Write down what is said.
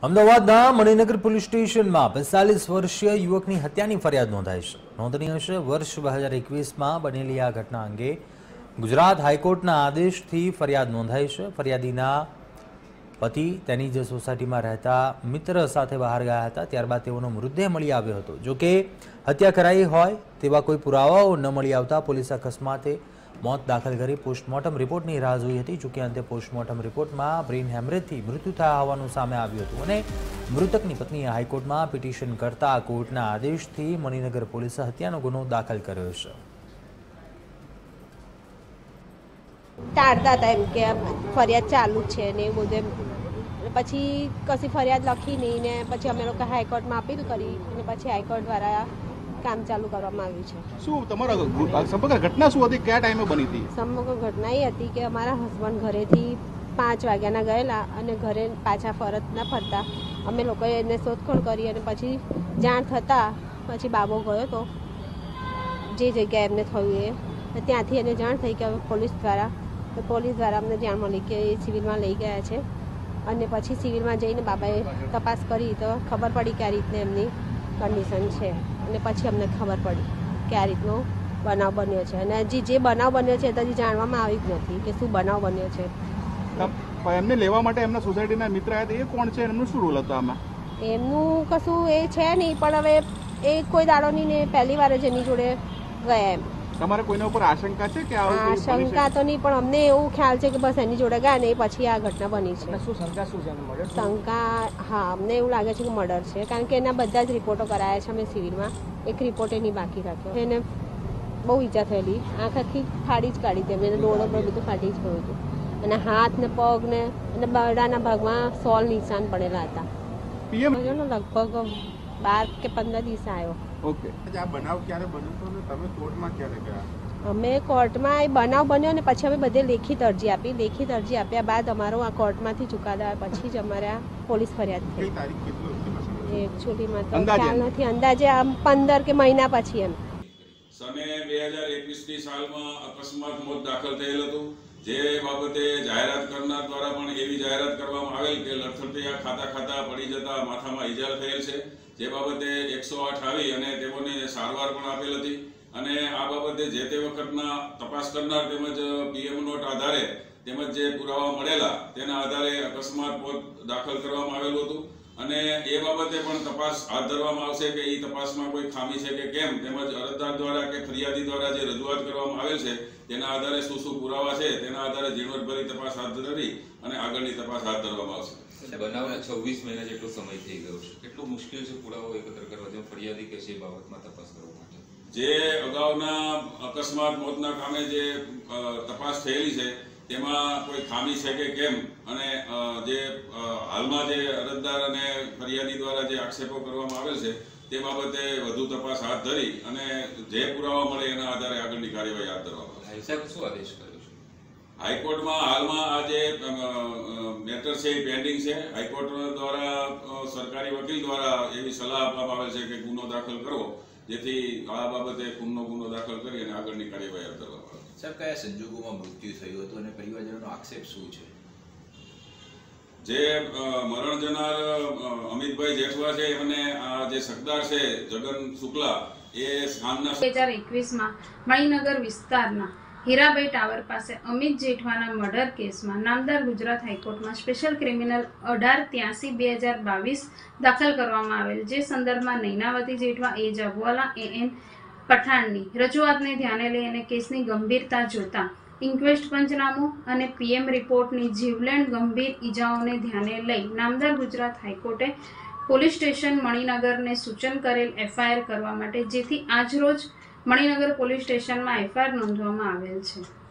અમદાવાદના મણિનગર પોલીસ સ્ટેશનમાં 45 વર્ષીય યુવકની હત્યાની ફરિયાદ નોંધાઈ છે। નોંધનીય છે, વર્ષ 2021માં બનેલી આ ઘટના અંગે ગુજરાત હાઈકોર્ટના આદેશથી ફરિયાદ નોંધાઈ છે। ફરિયાદીના પતિ તેની જ સોસાયટીમાં રહેતા મિત્ર સાથે બહાર ગયા હતા, ત્યારબાદ તેઓનો મૃતદેહ મળી આવ્યો હતો। જો કે હત્યા કરાઈ હોય તેવા કોઈ પુરાવાઓ ન મળી આવતા પોલીસે અકસ્માતે मौत दाखल કરી પોસ્ટમોર્ટમ રિપોર્ટની રાહ જોઈ હતી। જો કે અંતે પોસ્ટમોર્ટમ રિપોર્ટમાં બ્રેઇન હેમરેજથી મૃત્યુ થયા હોવાનું સામે આવ્યું હતું અને મૃતકની પત્નીએ હાઈકોર્ટમાં પિટિશન કરતા કોર્ટના આદેશથી મણિનગર પોલીસે હત્યાનો ગુનો દાખલ કર્યો છે। टाड़ता था एम के फरियाद चालू है ने बोधे पछी कसी फरियाद लखी नहीं ने पछी अमे लोग हाईकोर्ट में अपील करी ने पछी हाईकोर्ट द्वारा काम चालू करवामां आव्युं छे। શું તમારા સમગ્ર ઘટના શું હતી, કયા ટાઈમે બની હતી? સમગ્ર ઘટના એ હતી કે અમારા હસબન્ડ ઘરેથી 5 વાગ્યાના ગયેલા અને ઘરે પાછા પરત ના ફરતા અમે લોકોએ એને શોધખોળ કરી અને પછી જાણ થતા પછી બાબો ગયો તો જે જગ્યાએ એમને થયું એ ત્યાંથી એને જાણ થઈ કે પોલીસ દ્વારા અમને જાણ મળી કે એ સિવિલમાં લઈ ગયા છે અને પછી સિવિલમાં જઈને બાબાએ તપાસ કરી તો ખબર પડી કે આ રીતને એમની કન્ડિશન છે અને પછી અમને ખબર પડી કે આ રીતનો બનાવ બન્યો છે અને હજી જે બનાવ બન્યો છે તો હજી જાણવામાં આવી જ નથી કે શું બનાવ બન્યો છે। એમને લેવા માટે એમના સોસાયટીના મિત્ર હતા, એ કોણ છે, એમનો શું રોલ હતો આમાં? એમનું કશું એ છે નહીં, પણ હવે એ કોઈ દાડો નહીં ને પહેલી વાર જ એની જોડે ગયા એમ। તમારે કોઈના ઉપર આશંકા છે કે આશંકા તો નહીં, પણ અમને એવું ખ્યાલ છે કે બસ એની જોડે ગયા ને પછી આ ઘટના બની છે। શંકા હા, અમને એવું લાગે છે કે મર્ડર છે, કારણ કે એના બધા જ રિપોર્ટો કરાયા છે અમે સિવિલમાં, એક રિપોર્ટ એની બાકી રાખ્યો। એને બહુ ઈજા થયેલી, આંખ આખી ફાડી જ કાઢી હતી, એમને ડોળો પર બધું ફાટી જ ગયું હતું અને હાથ ને પગ ને અને બરડાના ભાગમાં 100 નિશાન પડેલા હતા। પીએમ લગભગ 12 કે 15 દિવસ આવ્યો। ઓકે, આ બનાવ ક્યારે બન્યો તો ને તમે કોર્ટમાં ક્યારે ગયા? અમે કોર્ટમાં એ બનાવ બન્યો ને પછી અમે બધે લેખિત અરજી આપી। લેખિત અરજી આપ્યા બાદ અમારો આ કોર્ટમાંથી ચુકાદો આવ્યા પછી જ અમારે આ પોલીસ ફરિયાદ થઈ। તારીખ કેટલી એકચ્યુઅલીમાં તો ખ્યાલ નથી, અંદાજે આમ 15 કે મહિના પછી એમ। સને 2021ની સાલમાં અકસ્માત મોત દાખલ થયેલ હતું, જે બાબતે જાહેરાત કરનાર દ્વારા પણ એવી જાહેરાત કરવામાં આવેલ કે લથડથી ખાતા પડી જતા માથામાં ઈજા થયેલ છે, જે બાબતે 108 આવી અને તેઓને સારવાર પણ આપેલ હતી અને આ બાબતે જે તે વખતના તપાસ કરનાર તેમજ પીએમ નોટ આધારે તેમજ જે પુરાવા મળેલા તેના આધારે અકસ્માત મોત દાખલ કરવામાં આવેલું હતું અને એ બાબતે પણ તપાસ હાથ ધરવામાં આવશે કે એ તપાસમાં કોઈ ખામી છે કે કેમ, તેમજ અરજદાર દ્વારા કે ફરિયાદી દ્વારા જે રજૂઆત કરવામાં આવેલ છે તેના આધારે શું શું પુરાવા છે તેના આધારે ઝીણવટભરી તપાસ હાથ ધરી અને આગળની તપાસ હાથ ધરવામાં આવશે। બનાવના 26 મહિના જેટલો સમય થઈ ગયો છે, કેટલું મુશ્કેલ છે પુરાવો એકત્ર કરવા, જેમ ફરિયાદી કે છે બાબતમાં તપાસ કરવા માટે? જે અગાઉના અકસ્માત મોતના કામે જે તપાસ થયેલી છે તેમાં કોઈ ખામી છે કે કેમ અને જે હાલમાં જે અરજદાર અને ફરિયાદી દ્વારા જે આક્ષેપો કરવામાં આવેલ છે તે બાબતે વધુ તપાસ હાથ ધરી અને જે પુરાવા મળે એના આધારે આગળની કાર્યવાહી હાથ ધરવામાં આવશે। સાહેબ, શું આદેશ કર્યો છે? હાઈકોર્ટમાં હાલમાં આ જે મેટર છે એ પેન્ડિંગ છે। હાઈકોર્ટ દ્વારા સરકારી વકીલ દ્વારા એવી સલાહ આપવામાં આવે છે કે ગુનો દાખલ કરવો, જેથી આ બાબતે ખૂનનો ગુનો દાખલ કરી અને આગળની કાર્યવાહી હાથ ધરવામાં આવે। સર, કયા સંજોગોમાં મૃત્યુ થયું હતું અને પરિવારજનોનો આક્ષેપ શું છે? જે મરણ જનાર અમિતભાઈ જેઠવા છે અને આ જે સગદાર છે જગન શુક્લા એ સામના 2021માં મણિનગર વિસ્તારના હીરાબાઈ ટાવર પાસે અમિત જેઠવાના મર્ડર કેસમાં નામદાર ગુજરાત હાઈકોર્ટમાં સ્પેશિયલ ક્રિમિનલ 1883/2022 દાખલ કરવામાં આવેલ, જે સંદર્ભમાં નૈનાવતી જેઠવા એ જગવાલા AN પઠાણની રજૂઆતને ધ્યાને લઈ અને કેસની ગંભીરતા જોતા ઇન્ક્વેસ્ટ પંચનામું અને પીએમ રિપોર્ટની જીવલેણ ગંભીર ઈજાઓને ધ્યાને લઈ નામદાર ગુજરાત હાઈકોર્ટે પોલીસ સ્ટેશન મણિનગરને સૂચન કરેલ FIR કરવા માટે, જેથી આજરોજ મણિનગર પોલીસ સ્ટેશનમાં FIR નોંધવામાં આવેલ છે।